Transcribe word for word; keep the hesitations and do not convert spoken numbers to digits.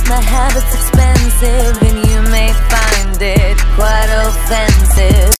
My habit's expensive, and you may find it quite offensive.